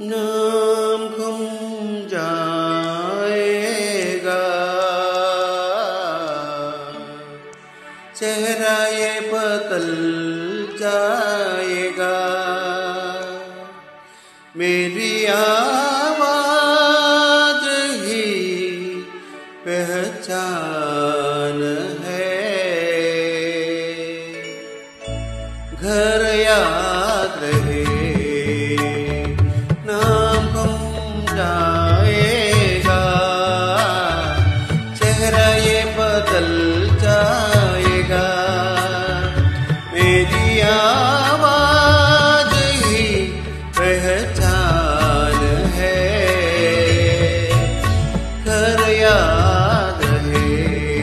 नाम गुम जाएगा, चेहरा ये बदल जाएगा। मेरी आवाज ही पहचान है, घर याद रहे नाम गुम जाएगा, चेहरा ये बदल जाएगा। मेरी आवाज ही पहचान है, घर याद रहे।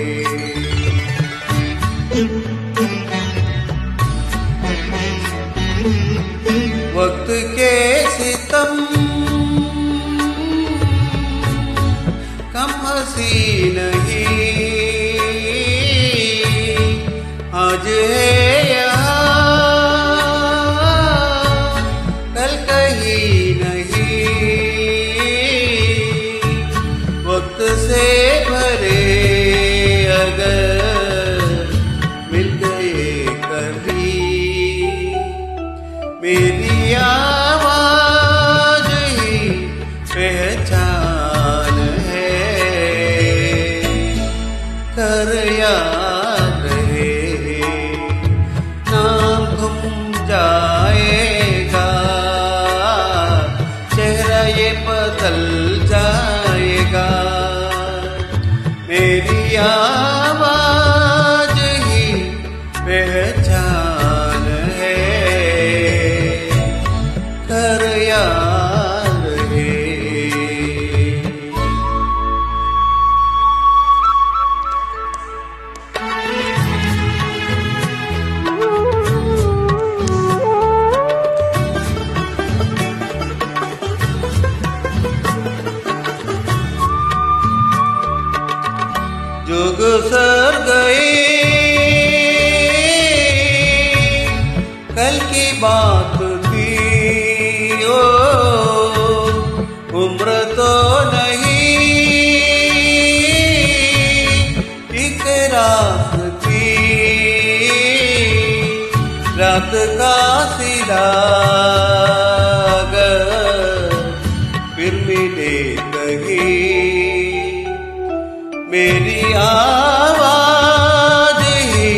वक्त के सितम कम हंसी नहीं, आज है यहाँ कल कहीं नहीं। वक्त से भरे अगर मिल गए कभी, मेरी आवाज ही पहचान है, घर याद रहे नाम गुम जाएगा, चेहरा ये बदल जाएगा। मेरी आवाज ही पहचान है, घर याद रहे। जो गुजर गए कल की बात थी, ओ उम्र तो नहीं एक रात थी, रात का सिला अगर फिर मिले कहीं। मेरी आवाज ही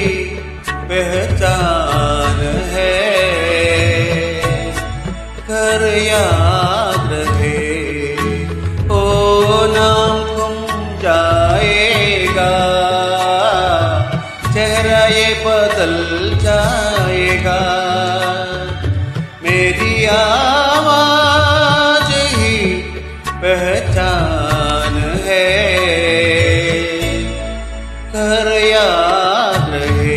पहचान है, घर याद रहे। ओ नाम गुम जाएगा, चेहरा ये बदल जाएगा। मेरी आवाज ही पहचान है, घर याद रहे।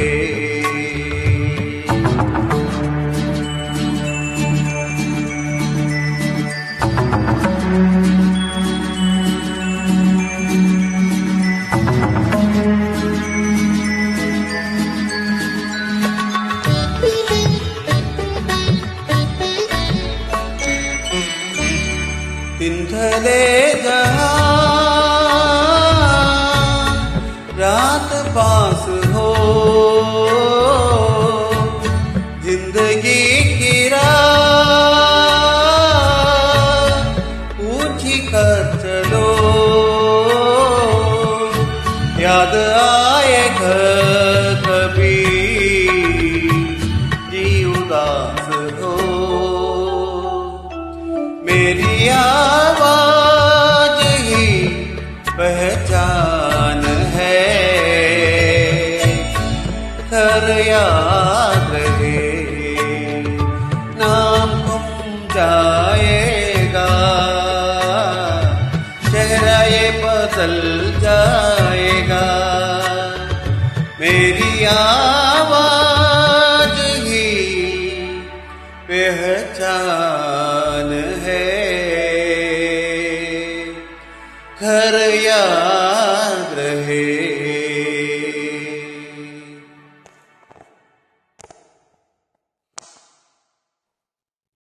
दिन ढले जहाँ रात पास हो, जिंदगी की राह ऊंची कर चलो। याद आए घर कभी जी उदास हो, मेरी आवाज ही पहचान है, घर याद रहे। नाम गुम जाएगा, चेहरा ये बदल जाएगा। मेरी